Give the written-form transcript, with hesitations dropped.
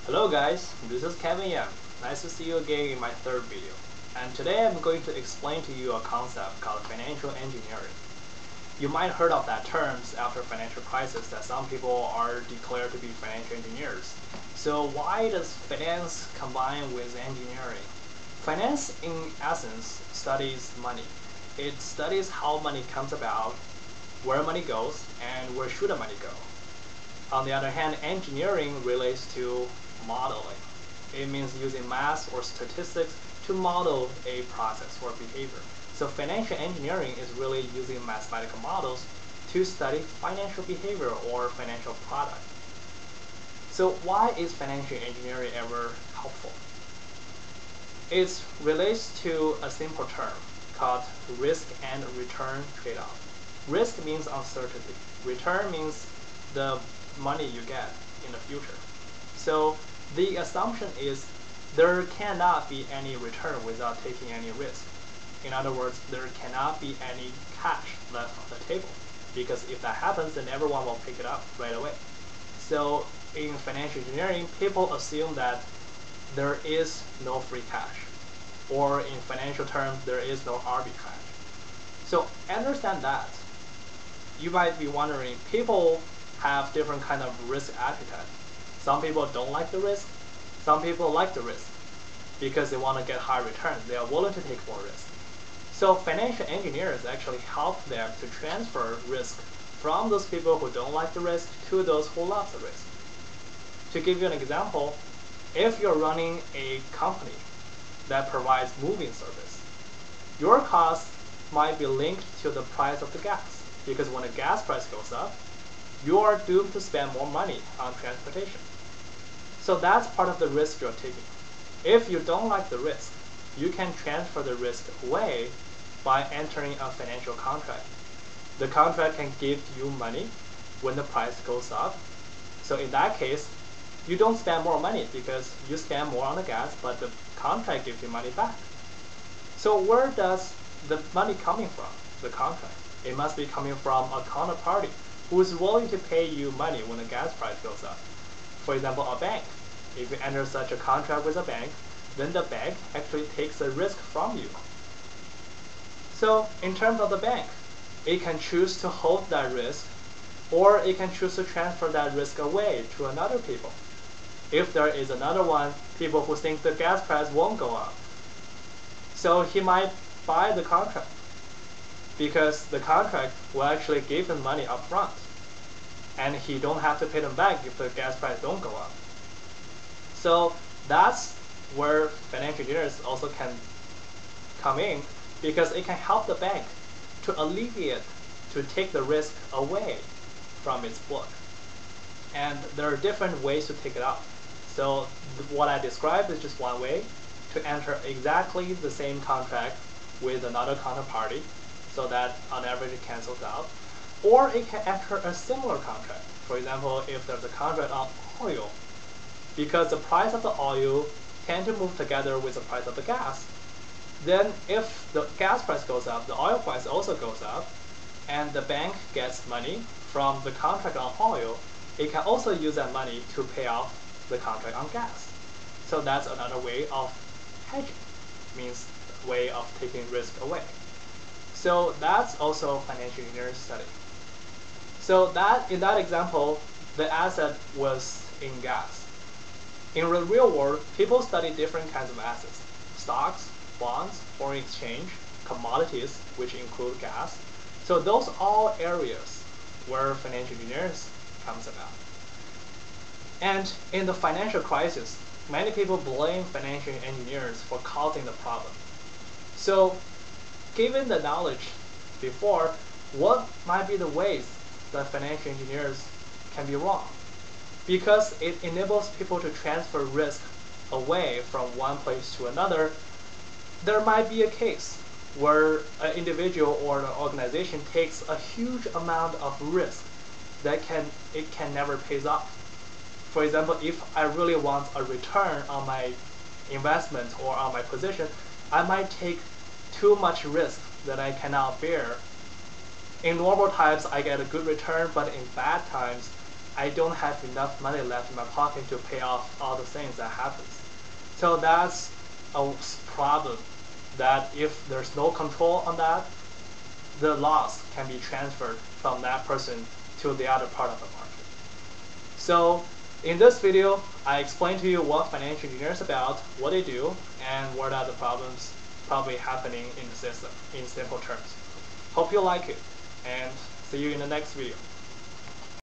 Hello guys, this is Kevin Yang. Nice to see you again in my third video. And today I'm going to explain to you a concept called financial engineering. You might heard of that terms after financial crisis that some people are declared to be financial engineers. So why does finance combine with engineering? Finance in essence studies money. It studies how money comes about, where money goes, and where should the money go. On the other hand, engineering relates to modeling. It means using math or statistics to model a process or behavior. So financial engineering is really using mathematical models to study financial behavior or financial product. So why is financial engineering ever helpful? It relates to a simple term called risk and return trade-off. Risk means uncertainty. Return means the money you get in the future. So the assumption is there cannot be any return without taking any risk. In other words, there cannot be any cash left on the table, because if that happens, then everyone will pick it up right away. So in financial engineering, people assume that there is no free cash, or in financial terms, there is no arbitrage. So understand that. You might be wondering, people have different kind of risk appetite. Some people don't like the risk. Some people like the risk because they want to get high returns. They are willing to take more risk. So financial engineers actually help them to transfer risk from those people who don't like the risk to those who love the risk. To give you an example, if you're running a company that provides moving service, your cost might be linked to the price of the gas, because when the gas price goes up, you are doomed to spend more money on transportation. So that's part of the risk you're taking. If you don't like the risk, you can transfer the risk away by entering a financial contract. The contract can give you money when the price goes up. So in that case, you don't spend more money because you spend more on the gas, but the contract gives you money back. So where does the money coming from, the contract? It must be coming from a counterparty who is willing to pay you money when the gas price goes up. For example, a bank. If you enter such a contract with a bank, then the bank actually takes the risk from you. So in terms of the bank, it can choose to hold that risk, or it can choose to transfer that risk away to another people. If there is another one, people who think the gas price won't go up, so he might buy the contract, because the contract will actually give him money up front, and he don't have to pay them back if the gas price don't go up. So that's where financial engineers also can come in, because it can help the bank to alleviate, to take the risk away from its book. And there are different ways to take it out. So what I described is just one way to enter exactly the same contract with another counterparty, so that on average it cancels out. Or it can enter a similar contract. For example, if there's a contract on oil, because the price of the oil tend to move together with the price of the gas, then if the gas price goes up, the oil price also goes up, and the bank gets money from the contract on oil, it can also use that money to pay off the contract on gas. So that's another way of hedging, means way of taking risk away. So that's also financial engineering study. So that in that example, the asset was in gas. In the real world, people study different kinds of assets: stocks, bonds, foreign exchange, commodities, which include gas. So those are all areas where financial engineers comes about. And in the financial crisis, many people blame financial engineers for causing the problem. So given the knowledge before, what might be the ways that financial engineers can be wrong? Because it enables people to transfer risk away from one place to another, there might be a case where an individual or an organization takes a huge amount of risk that it can never pays off. For example, if I really want a return on my investment or on my position, I might take too much risk that I cannot bear. In normal times, I get a good return, but in bad times, I don't have enough money left in my pocket to pay off all the things that happens. So that's a problem, that if there's no control on that, the loss can be transferred from that person to the other part of the market. So in this video, I explained to you what financial engineers are about, what they do, and what are the problems probably happening in the system in simple terms. Hope you like it, and see you in the next video.